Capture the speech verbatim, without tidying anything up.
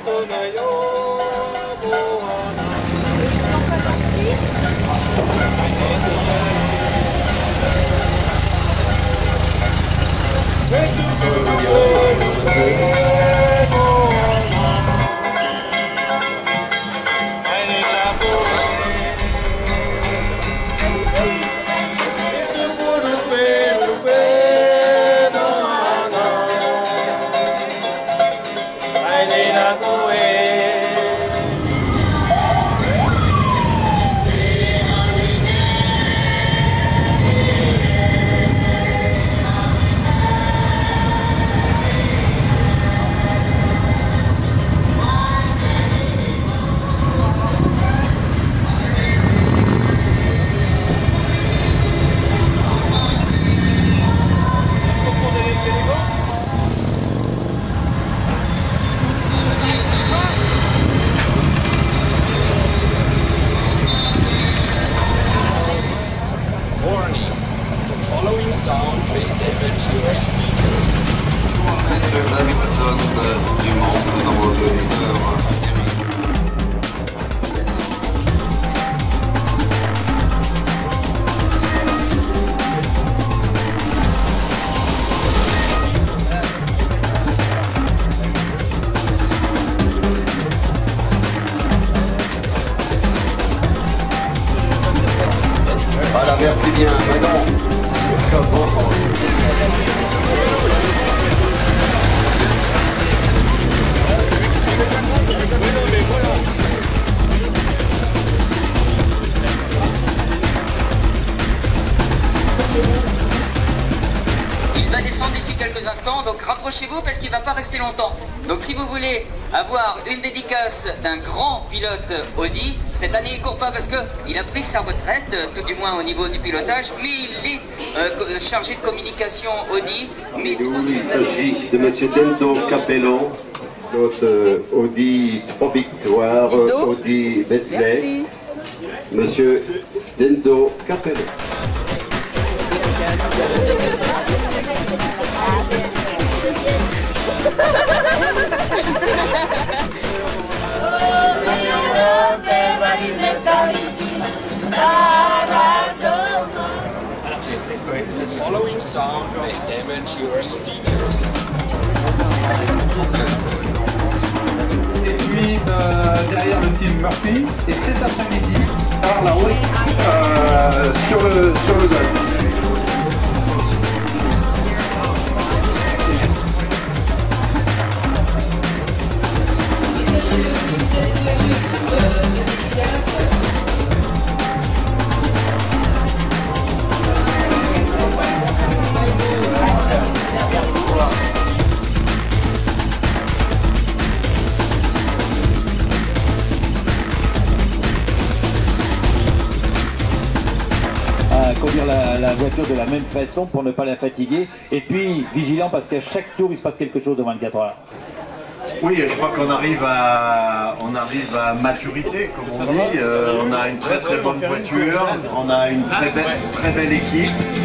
Voilà, merci bien. Maintenant, il va descendre d'ici quelques instants, donc rapprochez-vous parce qu'il ne va pas rester longtemps. Donc si vous voulez avoir une dédicace d'un grand pilote Audi, cette année il ne court pas parce qu'il a pris sa retraite, tout du moins au niveau du pilotage, mais il est euh, chargé de communication Audi. Mais il s'agit de M. Dendo Capello, notre Audi trois victoires, Audi Bentley. M. Dendo Capello. The following sound may damage your speakers. Et puis euh, derrière le team Murphy, et cet après-midi, par la route euh, sur le sur le golf. Conduire la, la voiture de la même façon pour ne pas la fatiguer, et puis vigilant parce qu'à chaque tour il se passe quelque chose de vingt-quatre heures. Oui, je crois qu'on arrive à, on arrive à maturité, comme on dit. Euh, on a une très très bonne voiture, on a une très belle, très belle équipe.